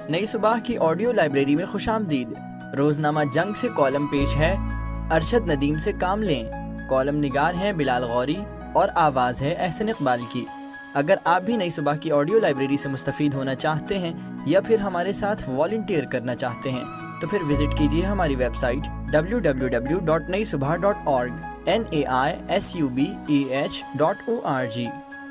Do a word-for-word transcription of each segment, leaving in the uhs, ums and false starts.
نئی صبح کی آڈیو لائبریری میں خوش آمدید۔ روزنامہ جنگ سے کالم پیش ہے ارشد ندیم سے کام لیں۔ کالم نگار ہیں بلال غوری اور آواز ہے احسن اقبال کی۔ اگر آپ بھی نئی صبح کی آڈیو لائبریری سے مستفید ہونا چاہتے ہیں یا پھر ہمارے ساتھ والنٹیئر کرنا چاہتے ہیں تو پھر وزٹ کیجیے ہماری website W W W dot Nai Subah dot org N A I S U B E H dot O R G.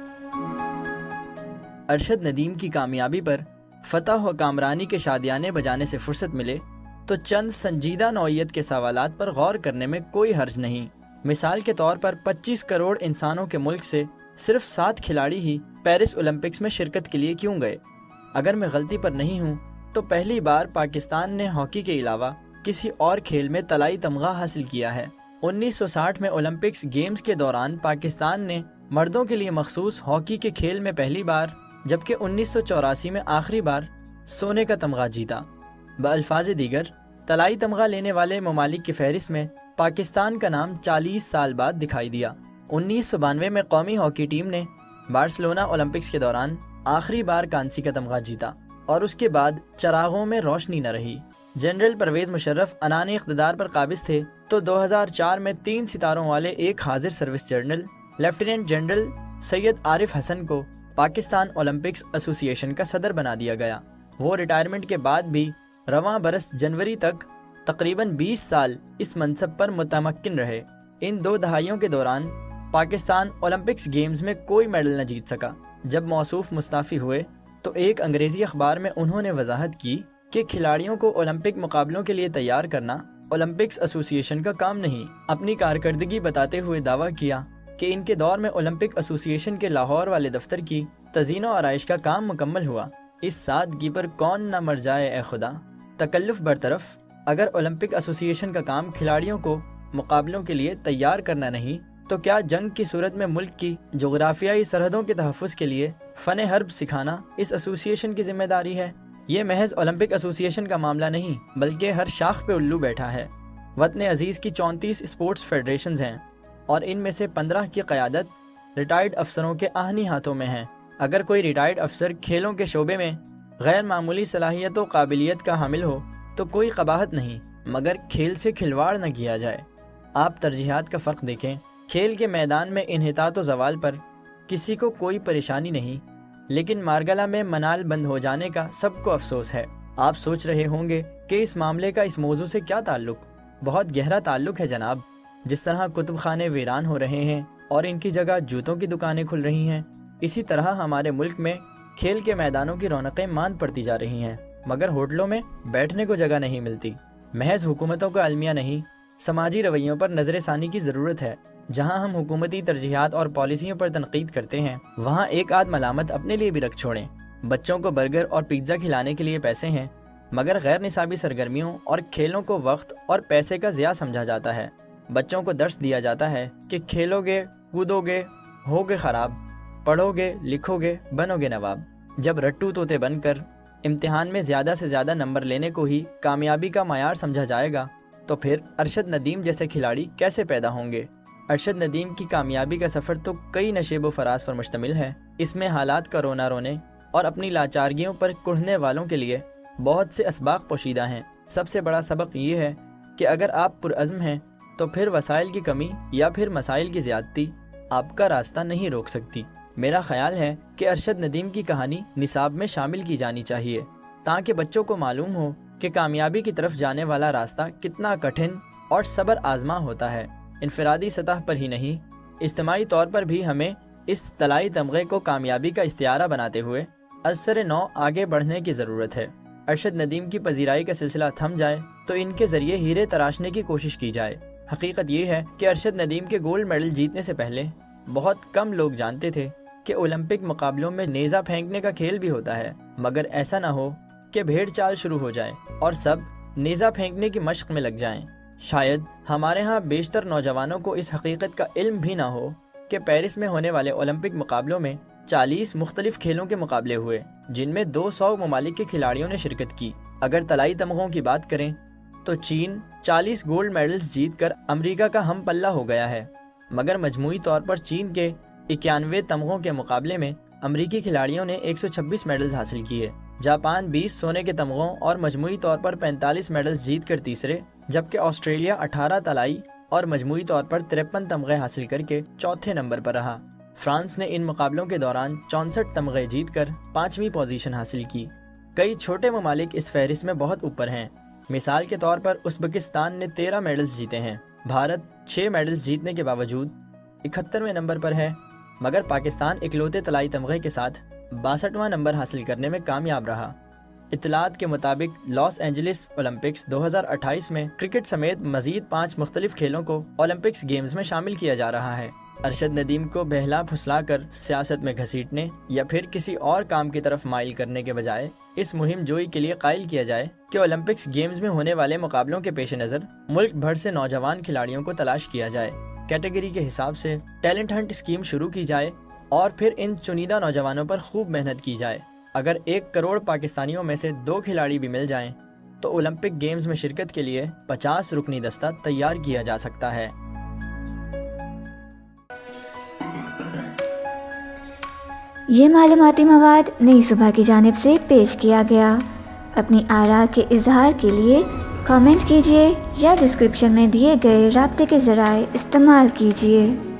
Arshad Nadeem کی کامیابی پر فتح و کامرانی کے شادیانے بجانے سے فرصت ملے تو چند سنجیدہ نوعیت کے سوالات پر غور کرنے میں کوئی حرج نہیں۔ مثال کے طور پر پچیس کروڑ انسانوں کے ملک سے صرف سات کھلاڑی ہی پیرس اولمپکس میں شرکت کے لیے کیوں گئے؟ اگر میں غلطی پر نہیں ہوں تو پہلی بار پاکستان نے ہاکی کے علاوہ کسی اور کھیل میں طلائی تمغہ حاصل کیا ہے۔ انیس سو ساٹھ میں اولمپکس گیمز کے دوران پاکستان نے مردوں کے لیے مخصوص ہاکی کے کھیل میں پہلی بار جبکہ انیس سو چوراسی میں آخری بار سونے کا تمغہ جیتا۔ بالفاظ دیگر طلائی تمغہ لینے والے ممالک کی فہرست میں پاکستان کا نام چالیس سال بعد دکھائی دیا۔ انیس سو بانوے میں قومی ہاکی ٹیم نے بارسلونا اولمپکس کے دوران آخری بار کانسی کا تمغہ جیتا اور اس کے بعد چراغوں میں روشنی نہ رہی۔ جنرل پرویز مشرف عنان اقتدار پر قابض تھے تو دو ہزار چار میں تین ستاروں والے ایک حاضر service general lieutenant general Syed Arif Hasan کو پاکستان اولمپکس ایسوسی ایشن کا صدر بنا دیا گیا۔ وہ ریٹائرمنٹ کے بعد بھی رواں برس جنوری تک تقریباً بیس سال اس منصب پر متمکن رہے۔ ان دو دہائیوں کے دوران پاکستان اولمپکس گیمز میں کوئی میڈل نہ جیت سکا۔ جب موصوف مستعفی ہوئے تو ایک انگریزی اخبار میں انہوں نے وضاحت کی کہ کھلاڑیوں کو اولمپک مقابلوں کے لیے تیار کرنا اولمپکس ایسوسی ایشن کا کام نہیں۔ اپنی کارکردگی بتاتے ہوئے دعویٰ کیا کہ ان کے دور میں اولمپک ایسوسی ایشن کے لاہور والے دفتر کی تزئین و آرائش کا کام مکمل ہوا۔ اس سادگی پر کون نہ مر جائے اے خدا۔ تکلف برطرف، اگر اولمپک ایسوسی ایشن کا کام کھلاڑیوں کو مقابلوں کے لیے تیار کرنا نہیں تو کیا جنگ کی صورت میں ملک کی جغرافیائی سرحدوں کے تحفظ کے لیے فن حرب سکھانا اس ایسوسی ایشن کی ذمہ داری ہے؟ یہ محض اولمپک ایسوسی ایشن کا معاملہ نہیں بلکہ ہر شاخ پہ الو بیٹھا ہے۔ وطن عزیز کی چونتیس اسپورٹس فیڈریشنز ہیں اور ان میں سے پندرہ کی قیادت ریٹائرڈ افسروں کے آہنی ہاتھوں میں ہیں۔ اگر کوئی ریٹائرڈ افسر کھیلوں کے شعبے میں غیر معمولی صلاحیت و قابلیت کا حامل ہو تو کوئی قباحت نہیں، مگر کھیل سے کھلواڑ نہ کیا جائے۔ آپ ترجیحات کا فرق دیکھیں۔ کھیل کے میدان میں انحطاط و زوال پر کسی کو کوئی پریشانی نہیں، لیکن مارگلہ میں منال بند ہو جانے کا سب کو افسوس ہے۔ آپ سوچ رہے ہوں گے کہ اس معاملے کا اس موضوع سے کیا تعلق؟ بہت گہرا تعلق ہے جناب۔ جس طرح کتب خانے ویران ہو رہے ہیں اور ان کی جگہ جوتوں کی دکانیں کھل رہی ہیں، اسی طرح ہمارے ملک میں کھیل کے میدانوں کی رونقیں ماند پڑتی جا رہی ہیں، مگر ہوٹلوں میں بیٹھنے کو جگہ نہیں ملتی۔ محض حکومتوں کا المیہ نہیں، سماجی رویوں پر نظر ثانی کی ضرورت ہے۔ جہاں ہم حکومتی ترجیحات اور پالیسیوں پر تنقید کرتے ہیں وہاں ایک آدھ ملامت اپنے لیے بھی رکھ چھوڑیں۔ بچوں کو برگر اور پیزا کھلانے کے لیے پیسے ہیں، مگر غیر نصابی سرگرمیوں اور کھیلوں کو وقت اور پیسے کا ضیاع سمجھا جاتا ہے۔ بچوں کو درس دیا جاتا ہے کہ کھیلو گے، کودو گے، ہوگے خراب، پڑھو گے، لکھو گے، بنو گے نواب۔ جب رٹو طوطے بن کر امتحان میں زیادہ سے زیادہ نمبر لینے کو ہی کامیابی کا معیار سمجھا جائے گا تو پھر ارشد ندیم جیسے کھلاڑی کیسے پیدا ہوں گے؟ ارشد ندیم کی کامیابی کا سفر تو کئی نشیب و فراز پر مشتمل ہے۔ اس میں حالات کا رونا رونے اور اپنی لاچارگیوں پر کڑھنے والوں کے لیے بہت سے اسباق پوشیدہ ہیں۔ سب سے بڑا سبق یہ ہے کہ اگر آپ پرعزم ہیں تو پھر وسائل کی کمی یا پھر مسائل کی زیادتی آپ کا راستہ نہیں روک سکتی۔ میرا خیال ہے کہ ارشد ندیم کی کہانی نصاب میں شامل کی جانی چاہیے تاکہ بچوں کو معلوم ہو کہ کامیابی کی طرف جانے والا راستہ کتنا کٹھن اور صبر آزما ہوتا ہے۔ انفرادی سطح پر ہی نہیں، اجتماعی طور پر بھی ہمیں اس طلائی تمغے کو کامیابی کا استعارہ بناتے ہوئے ازسر نو آگے بڑھنے کی ضرورت ہے۔ ارشد ندیم کی پذیرائی کا سلسلہ تھم جائے تو ان کے ذریعے ہیرے تراشنے کی کوشش کی جائے۔ حقیقت یہ ہے کہ ارشد ندیم کے گولڈ میڈل جیتنے سے پہلے بہت کم لوگ جانتے تھے کہ اولمپک مقابلوں میں نیزہ پھینکنے کا کھیل بھی ہوتا ہے، مگر ایسا نہ ہو کہ بھیڑ چال شروع ہو جائے اور سب نیزہ پھینکنے کی مشق میں لگ جائیں۔ شاید ہمارے ہاں بیشتر نوجوانوں کو اس حقیقت کا علم بھی نہ ہو کہ پیرس میں ہونے والے اولمپک مقابلوں میں چالیس مختلف کھیلوں کے مقابلے ہوئے جن میں دو سو ممالک کے کھلاڑیوں نے شرکت کی۔ اگر طلائی تمغوں کی بات کریں تو چین چالیس گولڈ میڈلز جیت کر امریکہ کا ہم پلہ ہو گیا ہے، مگر مجموعی طور پر چین کے اکیانوے تمغوں کے مقابلے میں امریکی کھلاڑیوں نے ایک سو چھبیس میڈلز حاصل کیے۔ جاپان بیس سونے کے تمغوں اور مجموعی طور پر پینتالیس میڈلز جیت کر تیسرے، جبکہ آسٹریلیا اٹھارہ طلائی اور مجموعی طور پر ترپن تمغے حاصل کر کے چوتھے نمبر پر رہا۔ فرانس نے ان مقابلوں کے دوران چونسٹھ تمغے جیت کر پانچویں پوزیشن حاصل کی۔ کئی چھوٹے ممالک اس فہرست میں بہت اوپر ہیں۔ مثال کے طور پر ازبکستان نے تیرہ میڈلز جیتے ہیں۔ بھارت چھ میڈلز جیتنے کے باوجود اکہترویں نمبر پر ہے، مگر پاکستان اکلوتے طلائی تمغے کے ساتھ باسٹھواں نمبر حاصل کرنے میں کامیاب رہا۔ اطلاعات کے مطابق لاس اینجلس اولمپکس دو ہزار اٹھائیس میں کرکٹ سمیت مزید پانچ مختلف کھیلوں کو اولمپکس گیمز میں شامل کیا جا رہا ہے۔ ارشد ندیم کو بہلا پھسلا کر سیاست میں گھسیٹنے یا پھر کسی اور کام کی طرف مائل کرنے کے بجائے اس مہم جوئی کے لیے قائل کیا جائے کہ اولمپکس گیمز میں ہونے والے مقابلوں کے پیش نظر ملک بھر سے نوجوان کھلاڑیوں کو تلاش کیا جائے، کیٹیگری کے حساب سے ٹیلنٹ ہنٹ اسکیم شروع کی جائے اور پھر ان چنیدہ نوجوانوں پر خوب محنت کی جائے۔ اگر ایک کروڑ پاکستانیوں میں سے دو کھلاڑی بھی مل جائیں تو اولمپک گیمز میں شرکت کے لیے پچاس رکنی دستہ تیار کیا جا سکتا ہے۔ یہ معلوماتی مواد نئی صبح کی جانب سے پیش کیا گیا۔ اپنی آراء کے اظہار کے لیے کامنٹ کیجیے یا ڈسکرپشن میں دیے گئے رابطے کے ذرائع استعمال کیجیے۔